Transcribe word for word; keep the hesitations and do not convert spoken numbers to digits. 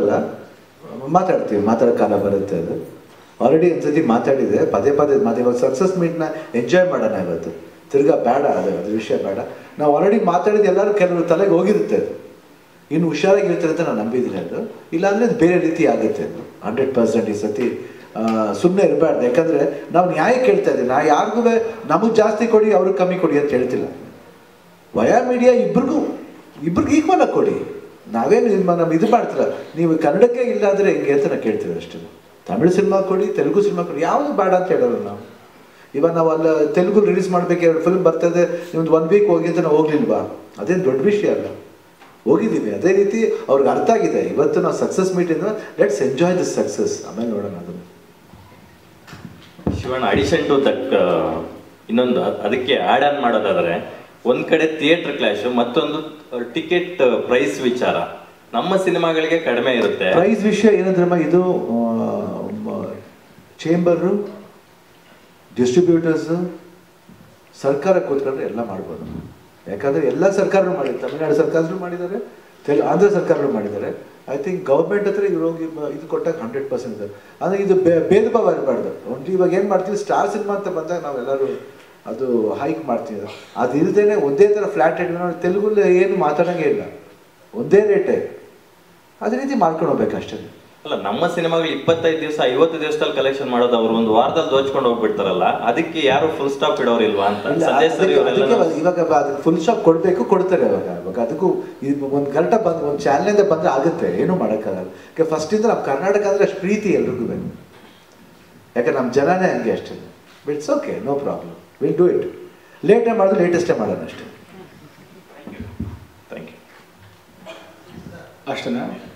ಅಲ್ಲ, ಮಾತಾಡ್ತೀವಿ, ಮಾತಾಡೋ ಕಾಲ ಬರುತ್ತೆ. ಅದು ಆಲ್ರೆಡಿ ಒಂದ್ಸತಿ ಮಾತಾಡಿದೆ, ಪದೇ ಪದೇ ಮಾತು. ಇವಾಗ ಸಕ್ಸಸ್ ಮೀಟ್ನ ಎಂಜಾಯ್ ಮಾಡೋಣ ಇವತ್ತು, ತಿರ್ಗಾ ಬೇಡ, ಅದು ಅದ್ರ ವಿಷಯ ಬೇಡ. ನಾವು ಆಲ್ರೆಡಿ ಮಾತಾಡಿದ್ದು ಎಲ್ಲರೂ ಕೆಲವರು ತಲೆಗೆ ಹೋಗಿರುತ್ತೆ, ಅದು ಇನ್ನು ಹುಷಾರಾಗಿರುತ್ತೆ ಅಂತ ನಾನು ನಂಬಿದ್ದೀನಿ. ಅದು ಇಲ್ಲಾಂದರೆ ಅದು ಬೇರೆ ರೀತಿ ಆಗುತ್ತೆ. ಅದು ಹಂಡ್ರೆಡ್ ಪರ್ಸೆಂಟ್ ಈ ಸತಿ ಸುಮ್ಮನೆ ಇರಬಾರ್ದು. ಯಾಕಂದರೆ ನಾವು ನ್ಯಾಯ ಕೇಳ್ತಾ ಇದ್ದೀವಿ. ನಾ ಯಾರಿಗೂ ನಮಗೆ ಜಾಸ್ತಿ ಕೊಡಿ, ಅವ್ರಿಗೆ ಕಮ್ಮಿ ಕೊಡಿ ಅಂತ ಹೇಳ್ತಿಲ್ಲ. ವಯಾ ಮೀಡಿಯಾ ಇಬ್ರಿಗೂ ಇಬ್ರಿಗೆ ಈಕ್ವಲ್ ಆಗಿ ಕೊಡಿ. ನಾವೇನು ನಿಮ್ಮ ನಮ್ಮ ಇದು ಮಾಡ್ತಿಲ್ಲ. ನೀವು ಕನ್ನಡಕ್ಕೆ ಇಲ್ಲ ಅಂದರೆ ಹೆಂಗೆ ಅಂತ ನಾವು ಕೇಳ್ತೀವಿ ಅಷ್ಟೇ. ತಮಿಳು ಸಿನಿಮಾ ಕೊಡಿ, ತೆಲುಗು ಸಿನಿಮಾ ಕೊಡಿ, ಯಾವುದು ಬೇಡ ಅಂತ ಹೇಳೋಲ್ಲ ನಾವು. ಇವಾಗ ನಾವು ಅಲ್ಲ ತೆಲುಗು ರಿಲೀಸ್ ಮಾಡಬೇಕು, ಎರಡು ಫಿಲ್ಮ್ ಬರ್ತದೆ, ನಿಮ್ದು ಒನ್ ವೀಕ್ ಹೋಗಿ ಅಂತ ನಾವು ಹೋಗ್ಲಿಲ್ವಾ? ಅದೇನು ದೊಡ್ಡ ವಿಷಯ ಅಲ್ಲ, ಹೋಗಿದ್ದೀವಿ. ಅದೇ ರೀತಿ ಅವ್ರಿಗೆ ಅರ್ಥ ಆಗಿದೆ. ಇವತ್ತು ನಾವು ಸಕ್ಸಸ್ ಮೀಟಿಂದ ಲೆಟ್ಸ್ ಎಂಜಾಯ್ ದಿಸ್ ಸಕ್ಸಸ್, ಆಮೇಲೆ ನೋಡೋಣ ಅದನ್ನು. ಶಿವಣ್ಣ, ಅಡಿಷನ್ ಟು ದಟ್ ಇನ್ನೊಂದು ಅದಕ್ಕೆ ಆ್ಯಡ್ ಆನ್ ಮಾಡೋದಾದರೆ, ಒಂದು ಕಡೆ ಥಿಯೇಟರ್ ಕ್ಲಾಶ್, ಮತ್ತೊಂದು ಟಿಕೆಟ್ ಪ್ರೈಸ್ ವಿಚಾರ ನಮ್ಮ ಸಿನಿಮಾಗಳಿಗೆ ಕಡಿಮೆ ಇರುತ್ತೆ. ಪ್ರೈಸ್ ವಿಷಯ ಏನಂದ್ರಮ್ಮ, ಇದು ಚೇಂಬರು, ಡಿಸ್ಟ್ರಿಬ್ಯೂಟರ್ಸು, ಸರ್ಕಾರ ಕೂತ್ಕೊಂಡ್ರೆ ಎಲ್ಲ ಮಾಡ್ಬೋದು. ಯಾಕಂದರೆ ಎಲ್ಲ ಸರ್ಕಾರನೂ ಮಾಡಿದ್ದಾರೆ. ತಮಿಳ್ನಾಡು ಸರ್ಕಾರನೂ ಮಾಡಿದ್ದಾರೆ, ತೆಲು ಆಂಧ್ರ ಸರ್ಕಾರನೂ ಮಾಡಿದ್ದಾರೆ. ಐ ಥಿಂಕ್ ಗೌರ್ಮೆಂಟ್ ಹತ್ರ ಇವ್ರು ಹೋಗಿ ಇದು ಕೊಟ್ಟಾಗ ಹಂಡ್ರೆಡ್ ಪರ್ಸೆಂಟ್ ಇದೆ. ಅಂದರೆ ಇದು ಭೇದ ಭಾವ ಇರಬಾರ್ದು. ಒಂದು ಇವಾಗ ಏನು ಮಾಡ್ತೀವಿ, ಸ್ಟಾರ್ ಸಿನಿಮಾ ಅಂತ ಬಂದಾಗ ನಾವೆಲ್ಲರೂ ಅದು ಹೈಕ್ ಮಾಡ್ತೀವಿ. ಅದು ಇಲ್ಲದೇ ಒಂದೇ ಥರ ಫ್ಲ್ಯಾಟ್ ರೇಟ್ ನೋಡಿ, ತೆಲುಗಲ್ಲಿ ಏನು ಮಾತಾಡೋಂಗೆ ಇಲ್ಲ, ಒಂದೇ ರೇಟೇ. ಅದೇ ರೀತಿ ಮಾಡ್ಕೊಂಡು ಹೋಗ್ಬೇಕು ಅಷ್ಟೇ. ಅಲ್ಲ, ನಮ್ಮ ಸಿನಿಮಾಗಳು ಇಪ್ಪತ್ತೈದು ದಿವಸ ಐವತ್ತು ದಿವಸದಲ್ಲಿ ಕಲೆಕ್ಷನ್ ಮಾಡೋದು, ಅವರು ಒಂದು ವಾರದಲ್ಲಿ ದೋಚ್ಕೊಂಡು ಹೋಗ್ಬಿಡ್ತಾರಲ್ಲ, ಅದಕ್ಕೆ ಯಾರು ಫುಲ್ ಸ್ಟಾಪ್ ಇಡೋರಿಲ್ವಾ ಅಂತ. ಇವಾಗ ಅದಕ್ಕೆ ಫುಲ್ ಸ್ಟಾಪ್ ಕೊಡಬೇಕು, ಕೊಡ್ತಾರೆ. ಅವಾಗ ಅವಾಗ ಅದಕ್ಕೂ ಇದು ಒಂದು ಕರೆಕ್ಟಾಗಿ ಬಂದು ಒಂದು ಚಾನಲಿಂದ ಬಂದರೆ ಆಗುತ್ತೆ, ಏನೂ ಮಾಡೋಕ್ಕಾಗಲ್ಲ. ಯಾಕೆ ಫಸ್ಟಿಂದ ನಮ್ಮ ಕರ್ನಾಟಕ ಅಂದರೆ ಅಷ್ಟು ಪ್ರೀತಿ ಎಲ್ರಿಗೂ ಬೇಕು. ಯಾಕೆ ನಮ್ಮ ಜನನೇ ಹಂಗೆ ಅಷ್ಟೇ. It's okay, no problem, will do it. ಲೇಟೇ ಮಾಡಿದ್ರೆ ಲೇಟೆಸ್ಟೇ ಮಾಡೋಣ ಅಷ್ಟೇ. Thank you. ಅಷ್ಟೇನಾ?